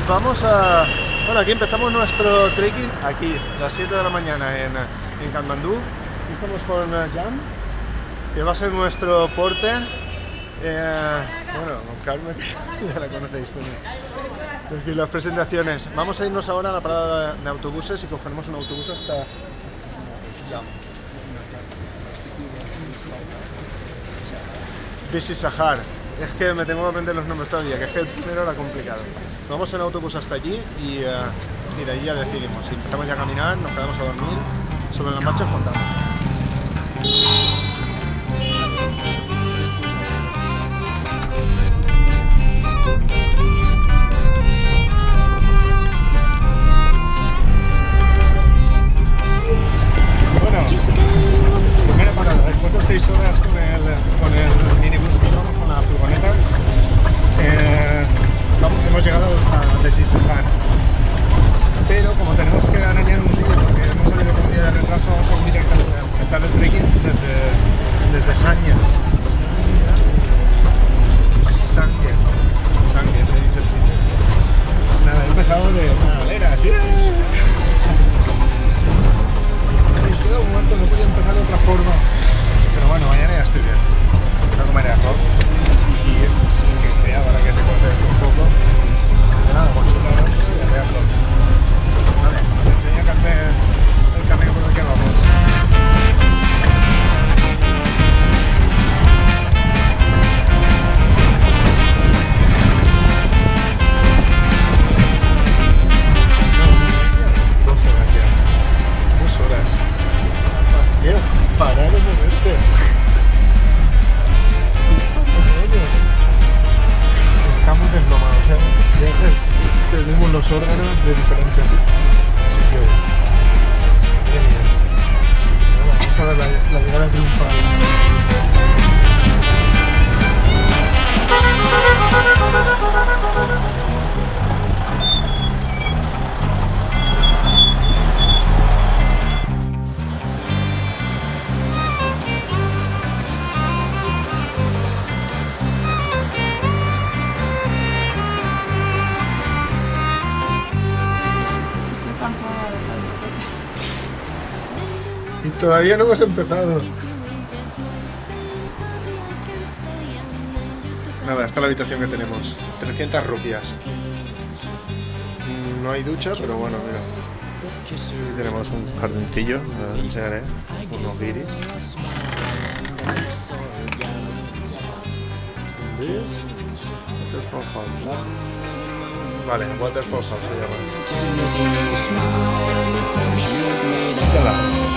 vamos a... Bueno, aquí empezamos nuestro trekking, aquí, a las 7 de la mañana en Katmandú. Aquí estamos con Jan, que va a ser nuestro porte. Bueno, con Carmen, ya la conocéis. Aquí las presentaciones. Vamos a irnos ahora a la parada de autobuses y cogeremos un autobús hasta... Bisi Sahar. Es que me tengo que aprender los nombres todavía, que es que el primero era complicado. Vamos en autobús hasta allí y de ahí ya decidimos. Si empezamos ya a caminar, nos quedamos a dormir, sobre la marcha contamos. Bueno, primera parada, después de 6 horas con el minibús que vamos con la furgoneta, hemos llegado a Bisi Sahar. Pero como tenemos que arañar un día, porque hemos salido con un día de retraso, vamos a ir directamente a empezar el trekking desde Sangye. Sangye se dice el sitio. Nada, he empezado de madera, ¿sí? Me quedo muerto, no podía empezar de otra forma. Pero bueno, mañana ya estoy bien. Voy a comer arroz y que sea para que te corte esto un poco. Nada, pues claro, y arreglo. Vale, os enseño el camino por el que vamos. Parar de moverte. Estamos desplomados, tenemos los órganos de diferentes sitios. Genial. Vamos a ver la llegada triunfal. Y todavía no hemos empezado. Nada, esta es la habitación que tenemos. 300 rupias. No hay ducha, pero bueno, mira. Aquí tenemos un jardincillo, os enseñaré. Unos guiris. Waterfall House. Vale, Waterfall House se llama.